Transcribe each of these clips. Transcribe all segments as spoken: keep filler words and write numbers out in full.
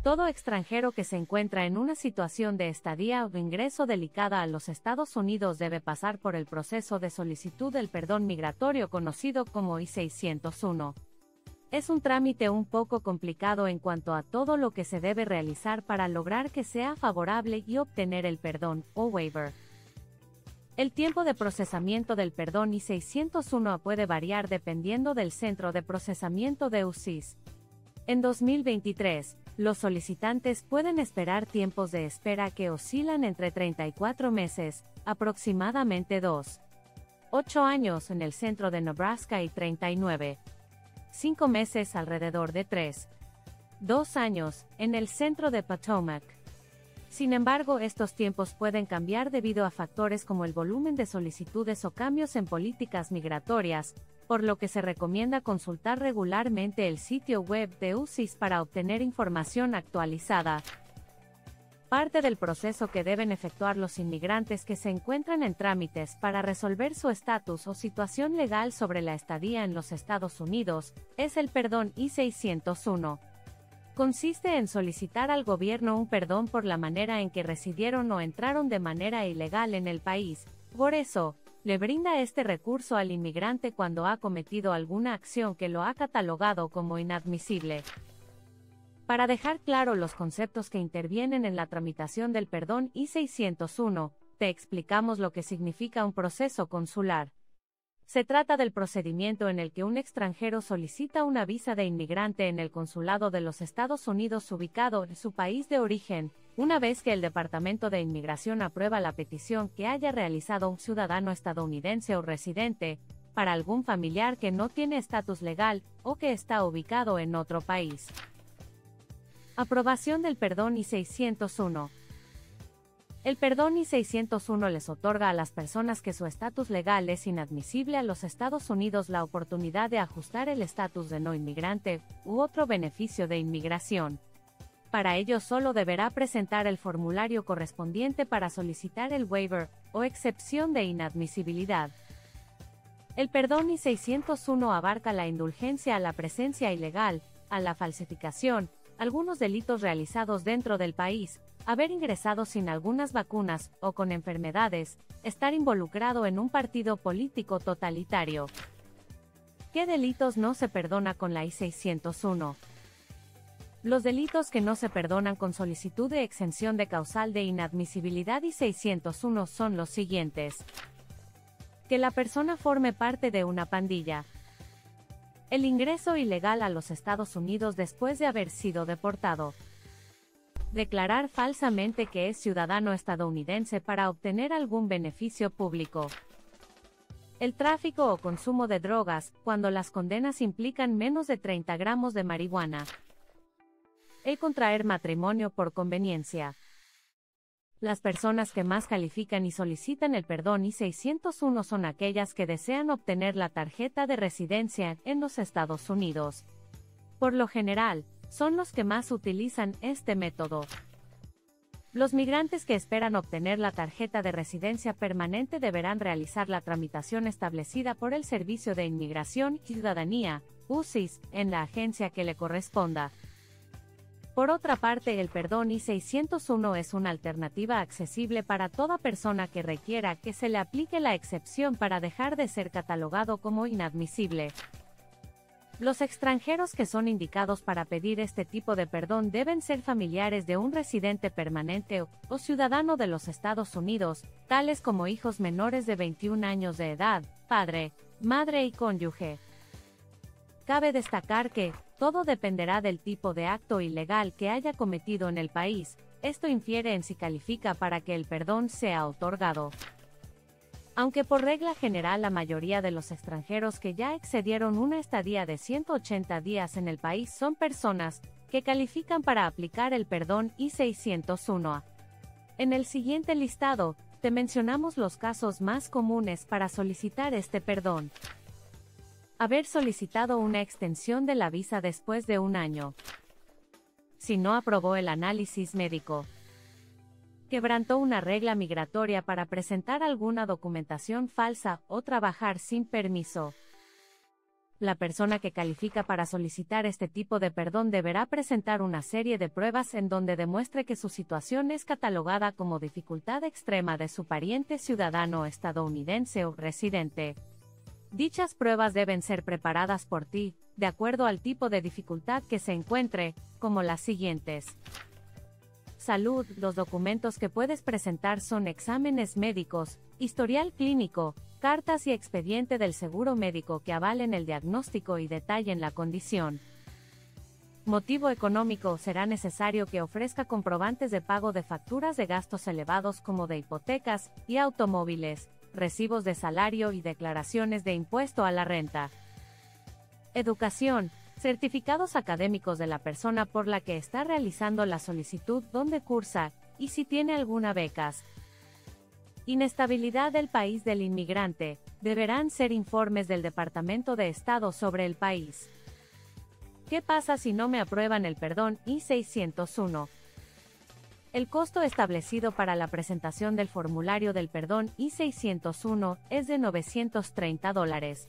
Todo extranjero que se encuentra en una situación de estadía o ingreso delicada a los Estados Unidos debe pasar por el proceso de solicitud del perdón migratorio conocido como I seiscientos uno. Es un trámite un poco complicado en cuanto a todo lo que se debe realizar para lograr que sea favorable y obtener el perdón, o waiver. El tiempo de procesamiento del perdón I seiscientos uno puede variar dependiendo del centro de procesamiento de U S I S. En dos mil veintitrés, los solicitantes pueden esperar tiempos de espera que oscilan entre treinta y cuatro meses, aproximadamente dos punto ocho años en el centro de Nebraska y treinta y nueve punto cinco meses alrededor de tres punto dos años en el centro de Potomac. Sin embargo, estos tiempos pueden cambiar debido a factores como el volumen de solicitudes o cambios en políticas migratorias, por lo que se recomienda consultar regularmente el sitio web de U S I S para obtener información actualizada. Parte del proceso que deben efectuar los inmigrantes que se encuentran en trámites para resolver su estatus o situación legal sobre la estadía en los Estados Unidos es el perdón I seiscientos uno. Consiste en solicitar al gobierno un perdón por la manera en que residieron o entraron de manera ilegal en el país. Por eso, le brinda este recurso al inmigrante cuando ha cometido alguna acción que lo ha catalogado como inadmisible. Para dejar claro los conceptos que intervienen en la tramitación del perdón I seiscientos uno, te explicamos lo que significa un proceso consular. Se trata del procedimiento en el que un extranjero solicita una visa de inmigrante en el consulado de los Estados Unidos ubicado en su país de origen, una vez que el Departamento de Inmigración aprueba la petición que haya realizado un ciudadano estadounidense o residente, para algún familiar que no tiene estatus legal, o que está ubicado en otro país. Aprobación del perdón I seiscientos uno. El perdón I seiscientos uno les otorga a las personas que su estatus legal es inadmisible a los Estados Unidos la oportunidad de ajustar el estatus de no inmigrante, u otro beneficio de inmigración. Para ello solo deberá presentar el formulario correspondiente para solicitar el waiver, o excepción de inadmisibilidad. El perdón I seiscientos uno abarca la indulgencia a la presencia ilegal, a la falsificación, algunos delitos realizados dentro del país, haber ingresado sin algunas vacunas, o con enfermedades, estar involucrado en un partido político totalitario. ¿Qué delitos no se perdona con la I seiscientos uno? Los delitos que no se perdonan con solicitud de exención de causal de inadmisibilidad I seiscientos uno son los siguientes. Que la persona forme parte de una pandilla. El ingreso ilegal a los Estados Unidos después de haber sido deportado. Declarar falsamente que es ciudadano estadounidense para obtener algún beneficio público. El tráfico o consumo de drogas, cuando las condenas implican menos de treinta gramos de marihuana. El contraer matrimonio por conveniencia. Las personas que más califican y solicitan el perdón I seiscientos uno son aquellas que desean obtener la tarjeta de residencia en los Estados Unidos. Por lo general, son los que más utilizan este método. Los migrantes que esperan obtener la tarjeta de residencia permanente deberán realizar la tramitación establecida por el Servicio de Inmigración y Ciudadanía, U S I S, en la agencia que le corresponda. Por otra parte, el perdón I seiscientos uno es una alternativa accesible para toda persona que requiera que se le aplique la excepción para dejar de ser catalogado como inadmisible. Los extranjeros que son indicados para pedir este tipo de perdón deben ser familiares de un residente permanente o, o ciudadano de los Estados Unidos, tales como hijos menores de veintiún años de edad, padre, madre y cónyuge. Cabe destacar que, todo dependerá del tipo de acto ilegal que haya cometido en el país, esto infiere en si califica para que el perdón sea otorgado. Aunque por regla general la mayoría de los extranjeros que ya excedieron una estadía de ciento ochenta días en el país son personas que califican para aplicar el perdón I seiscientos uno. En el siguiente listado, te mencionamos los casos más comunes para solicitar este perdón. Haber solicitado una extensión de la visa después de un año. Si no aprobó el análisis médico. Quebrantó una regla migratoria para presentar alguna documentación falsa o trabajar sin permiso. La persona que califica para solicitar este tipo de perdón deberá presentar una serie de pruebas en donde demuestre que su situación es catalogada como dificultad extrema de su pariente ciudadano estadounidense o residente. Dichas pruebas deben ser preparadas por ti, de acuerdo al tipo de dificultad que se encuentre, como las siguientes. Salud. Los documentos que puedes presentar son exámenes médicos, historial clínico, cartas y expediente del seguro médico que avalen el diagnóstico y detallen la condición. Motivo económico. Será necesario que ofrezca comprobantes de pago de facturas de gastos elevados como de hipotecas y automóviles, recibos de salario y declaraciones de impuesto a la renta. Educación. Certificados académicos de la persona por la que está realizando la solicitud, donde cursa, y si tiene alguna becas. Inestabilidad del país del inmigrante. Deberán ser informes del Departamento de Estado sobre el país. ¿Qué pasa si no me aprueban el perdón I seiscientos uno? El costo establecido para la presentación del formulario del perdón I seiscientos uno es de novecientos treinta dólares.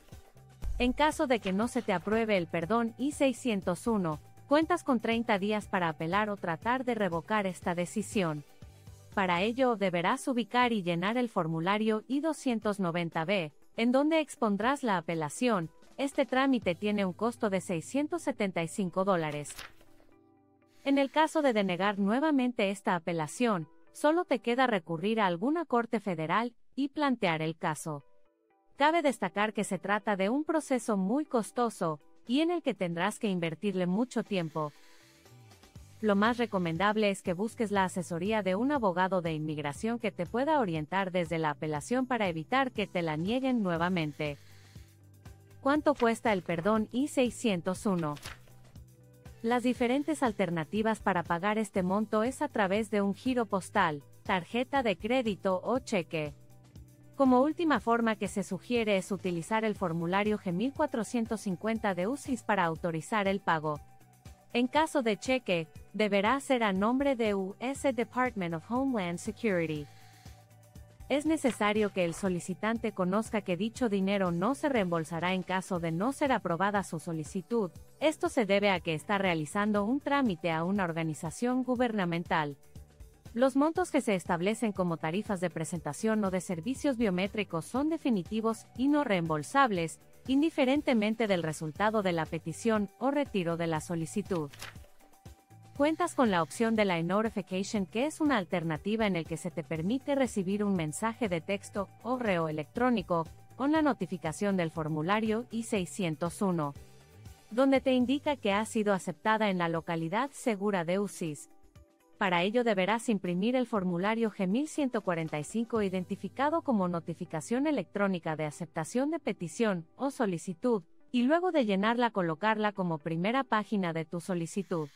En caso de que no se te apruebe el perdón I seiscientos uno, cuentas con treinta días para apelar o tratar de revocar esta decisión. Para ello deberás ubicar y llenar el formulario I doscientos noventa B, en donde expondrás la apelación. Este trámite tiene un costo de seiscientos setenta y cinco dólares. En el caso de denegar nuevamente esta apelación, solo te queda recurrir a alguna corte federal y plantear el caso. Cabe destacar que se trata de un proceso muy costoso, y en el que tendrás que invertirle mucho tiempo. Lo más recomendable es que busques la asesoría de un abogado de inmigración que te pueda orientar desde la apelación para evitar que te la nieguen nuevamente. ¿Cuánto cuesta el perdón I seiscientos uno? Las diferentes alternativas para pagar este monto es a través de un giro postal, tarjeta de crédito o cheque. Como última forma que se sugiere es utilizar el formulario G mil cuatrocientos cincuenta de U C I S para autorizar el pago. En caso de cheque, deberá ser a nombre de U S Department of Homeland Security. Es necesario que el solicitante conozca que dicho dinero no se reembolsará en caso de no ser aprobada su solicitud. Esto se debe a que está realizando un trámite a una organización gubernamental. Los montos que se establecen como tarifas de presentación o de servicios biométricos son definitivos y no reembolsables, indiferentemente del resultado de la petición o retiro de la solicitud. Cuentas con la opción de la e-notification, que es una alternativa en el que se te permite recibir un mensaje de texto o correo electrónico con la notificación del formulario I seiscientos uno, donde te indica que ha sido aceptada en la localidad segura de U C I S. Para ello deberás imprimir el formulario G mil ciento cuarenta y cinco identificado como notificación electrónica de aceptación de petición o solicitud, y luego de llenarla colocarla como primera página de tu solicitud.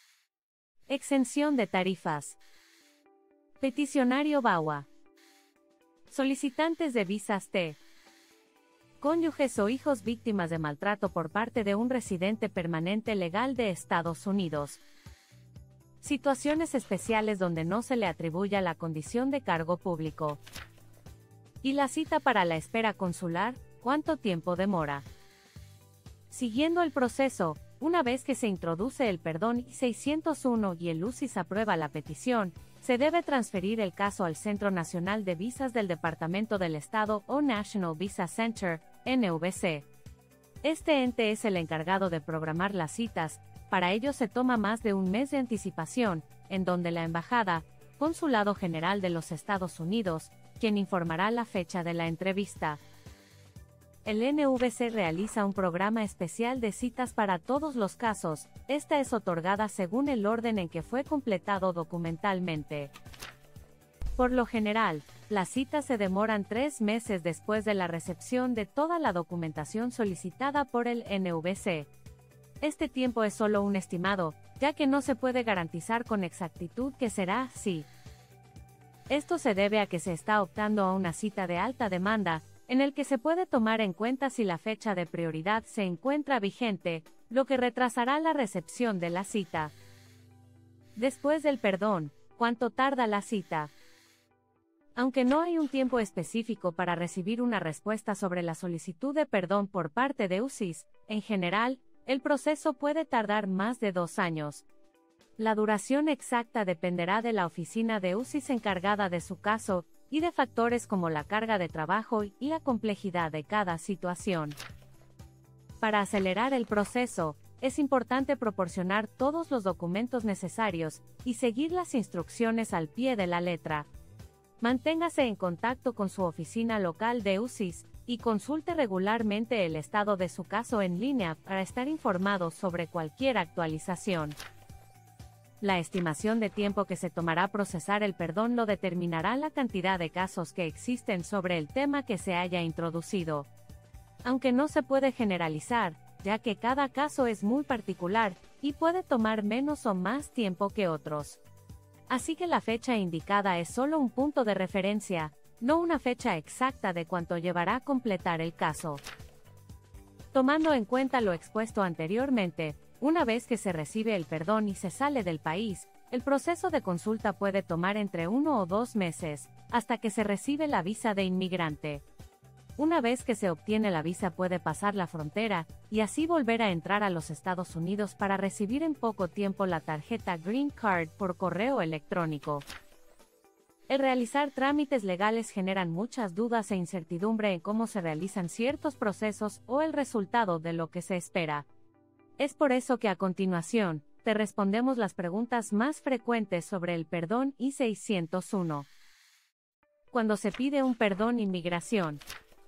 Exención de tarifas. Peticionario B A U A. Solicitantes de visas T. Cónyuges o hijos víctimas de maltrato por parte de un residente permanente legal de Estados Unidos. Situaciones especiales donde no se le atribuya la condición de cargo público. ¿Y la cita para la espera consular? ¿Cuánto tiempo demora? Siguiendo el proceso, una vez que se introduce el perdón I seiscientos uno y el U C I S aprueba la petición, se debe transferir el caso al Centro Nacional de Visas del Departamento del Estado o National Visa Center, N V C. Este ente es el encargado de programar las citas. Para ello se toma más de un mes de anticipación, en donde la Embajada, Consulado General de los Estados Unidos, quien informará la fecha de la entrevista. El N V C realiza un programa especial de citas para todos los casos. Esta es otorgada según el orden en que fue completado documentalmente. Por lo general, las citas se demoran tres meses después de la recepción de toda la documentación solicitada por el N V C. Este tiempo es solo un estimado, ya que no se puede garantizar con exactitud que será así. Esto se debe a que se está optando a una cita de alta demanda, en el que se puede tomar en cuenta si la fecha de prioridad se encuentra vigente, lo que retrasará la recepción de la cita. Después del perdón, ¿cuánto tarda la cita? Aunque no hay un tiempo específico para recibir una respuesta sobre la solicitud de perdón por parte de U C I S, en general, el proceso puede tardar más de dos años. La duración exacta dependerá de la oficina de U C I S encargada de su caso, y de factores como la carga de trabajo y la complejidad de cada situación. Para acelerar el proceso, es importante proporcionar todos los documentos necesarios y seguir las instrucciones al pie de la letra. Manténgase en contacto con su oficina local de U C I S y consulte regularmente el estado de su caso en línea para estar informado sobre cualquier actualización. La estimación de tiempo que se tomará procesar el perdón lo determinará la cantidad de casos que existen sobre el tema que se haya introducido. Aunque no se puede generalizar, ya que cada caso es muy particular y puede tomar menos o más tiempo que otros. Así que la fecha indicada es solo un punto de referencia, no una fecha exacta de cuánto llevará a completar el caso. Tomando en cuenta lo expuesto anteriormente, una vez que se recibe el perdón y se sale del país, el proceso de consulta puede tomar entre uno o dos meses, hasta que se recibe la visa de inmigrante. Una vez que se obtiene la visa puede pasar la frontera, y así volver a entrar a los Estados Unidos para recibir en poco tiempo la tarjeta Green Card por correo electrónico. El realizar trámites legales generan muchas dudas e incertidumbre en cómo se realizan ciertos procesos o el resultado de lo que se espera. Es por eso que a continuación, te respondemos las preguntas más frecuentes sobre el perdón I seiscientos uno. Cuando se pide un perdón inmigración,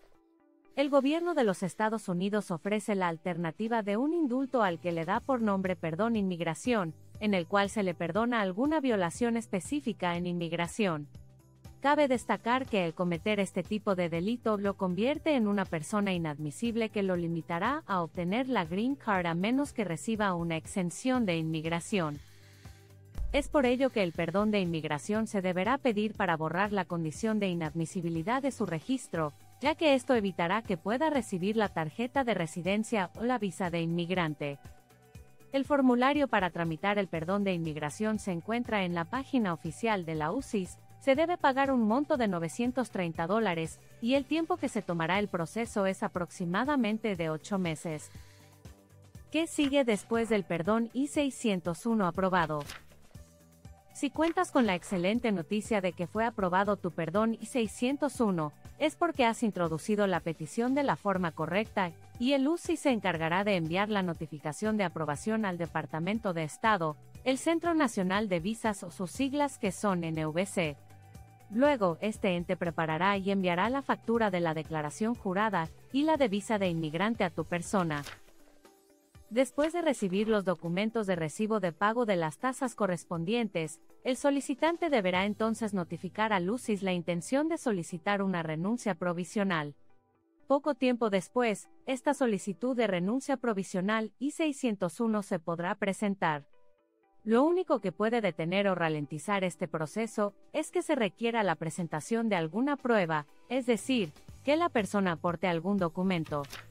el gobierno de los Estados Unidos ofrece la alternativa de un indulto al que le da por nombre perdón inmigración, en el cual se le perdona alguna violación específica en inmigración. Cabe destacar que el cometer este tipo de delito lo convierte en una persona inadmisible que lo limitará a obtener la Green Card a menos que reciba una exención de inmigración. Es por ello que el perdón de inmigración se deberá pedir para borrar la condición de inadmisibilidad de su registro, ya que esto evitará que pueda recibir la tarjeta de residencia o la visa de inmigrante. El formulario para tramitar el perdón de inmigración se encuentra en la página oficial de la U C I S, se debe pagar un monto de novecientos treinta dólares, y el tiempo que se tomará el proceso es aproximadamente de ocho meses. ¿Qué sigue después del perdón I seiscientos uno aprobado? Si cuentas con la excelente noticia de que fue aprobado tu perdón I seiscientos uno, es porque has introducido la petición de la forma correcta, y el U C I se encargará de enviar la notificación de aprobación al Departamento de Estado, el Centro Nacional de Visas o sus siglas que son N V C. Luego, este ente preparará y enviará la factura de la declaración jurada y la de visa de inmigrante a tu persona. Después de recibir los documentos de recibo de pago de las tasas correspondientes, el solicitante deberá entonces notificar al U C I S la intención de solicitar una renuncia provisional. Poco tiempo después, esta solicitud de renuncia provisional I seiscientos uno se podrá presentar. Lo único que puede detener o ralentizar este proceso es que se requiera la presentación de alguna prueba, es decir, que la persona aporte algún documento.